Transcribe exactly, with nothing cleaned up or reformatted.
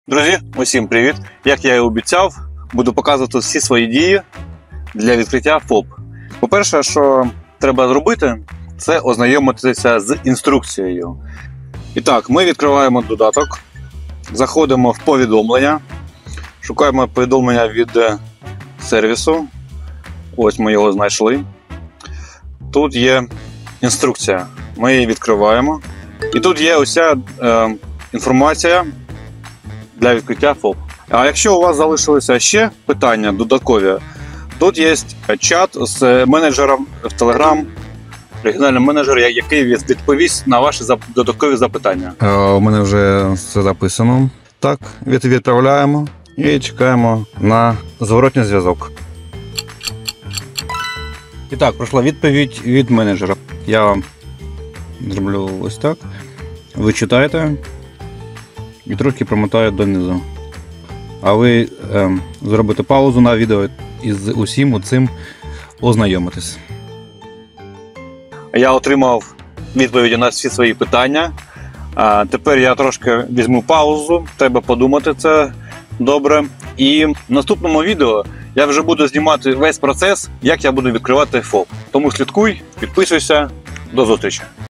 Друзі, усім привіт! Як я і обіцяв, буду показувати всі свої дії для відкриття ФОП. По-перше, що треба зробити, це ознайомитися з інструкцією. І так, ми відкриваємо додаток, заходимо в повідомлення, шукаємо повідомлення від сервісу. Ось ми його знайшли. Тут є інструкція, ми її відкриваємо. І тут є уся е, інформація для відкриття ФОП. А якщо у вас залишилися ще питання додаткові, тут є чат з менеджером в Telegram, регіональний менеджер, який відповість на ваші додаткові запитання. Е, у мене вже все записано. Так, відправляємо і чекаємо на зворотній зв'язок. І так, пройшла відповідь від менеджера. Я вам зроблю ось так. Ви читаєте і трошки промотаю донизу. А ви е, зробите паузу на відео і з усім цим ознайомитесь. Я отримав відповіді на всі свої питання. А тепер я трошки візьму паузу, треба подумати це добре. І в наступному відео я вже буду знімати весь процес, як я буду відкривати ФОП. Тому слідкуй, підписуйся, до зустрічі!